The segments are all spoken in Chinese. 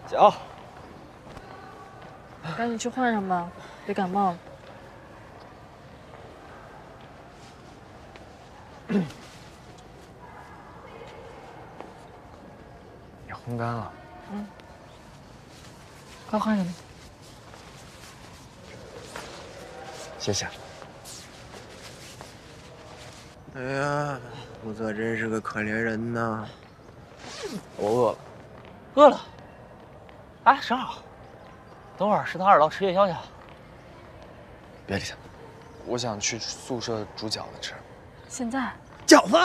脚。 赶紧去换上吧，别感冒了。 也烘干了。 嗯。快换上吧。 谢谢。 哎呀，胡泽真是个可怜人呐。 我饿了。 饿了。哎，正好，等会儿食堂2楼吃夜宵去。 别理他，我想去宿舍煮饺子吃。 现在？ 饺子？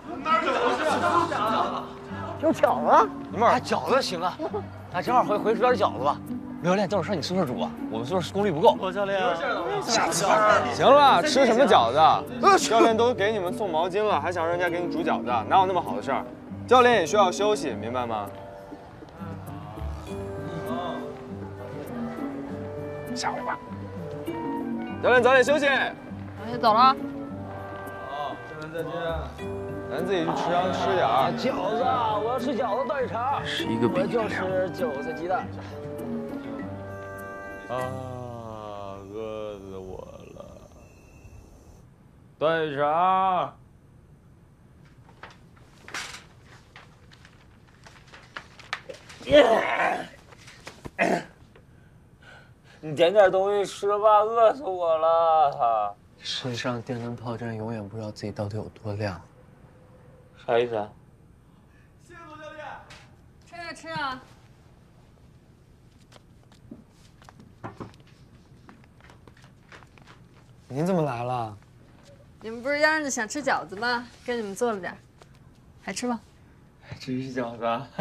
有饺子？你们饺子行啊，哎，正好回去煮点饺子吧。刘教练，等会儿上你宿舍煮啊，我们宿舍功率不够。 我教练， 行了，吃什么饺子？教练都给你们送毛巾了，还想让人家给你煮饺子，哪有那么好的事儿？教练也需要休息，明白吗？下回吧。教练早点休息。 我先走了。 好，教练再见。咱自己去食堂吃点儿。 饺子，我要吃饺子断肠。 是一个比我就吃韭菜鸡蛋。 啊，饿死我了！断肠。 你点点东西吃吧，饿死我了！ 世上电灯泡真永远不知道自己到底有多亮。 啥意思啊？ 谢谢罗教练。 吃啊吃啊！ 您怎么来了？ 你们不是嚷着想吃饺子吗？给你们做了点，还吃吧。 真是饺子啊！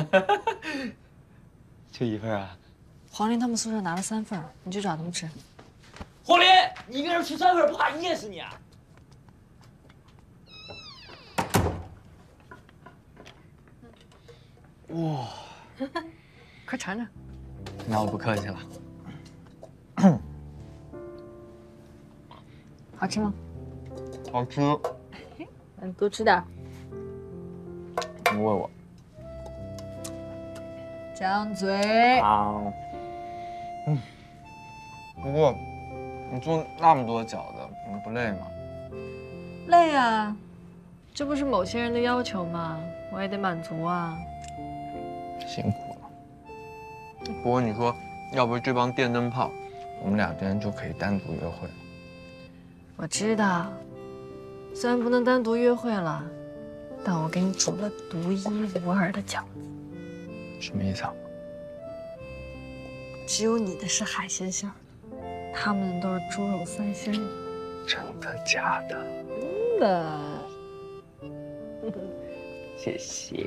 就1份啊？ 黄林他们宿舍拿了3份，你去找他们吃。 黄林，你一个人吃3份，不怕噎死你啊？ 哇， 快尝尝。 那我不客气了。 好吃吗？ 好吃。 那你多吃点。 你喂我。 张嘴。 好。不过，你做那么多饺子，你不累吗？ 累啊，这不是某些人的要求吗？我也得满足啊。 辛苦了。不过你说，要不是这帮电灯泡，我们俩今天就可以单独约会了。 我知道，虽然不能单独约会了，但我给你煮了独一无二的饺子。 什么意思啊？ 只有你的是海鲜馅儿的，他们的都是猪肉3鲜的。 真的假的？ 真的。 谢谢。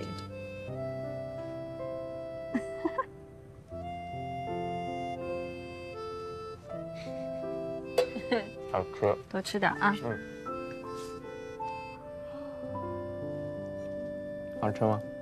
好吃。 多吃点啊。 好吃吗？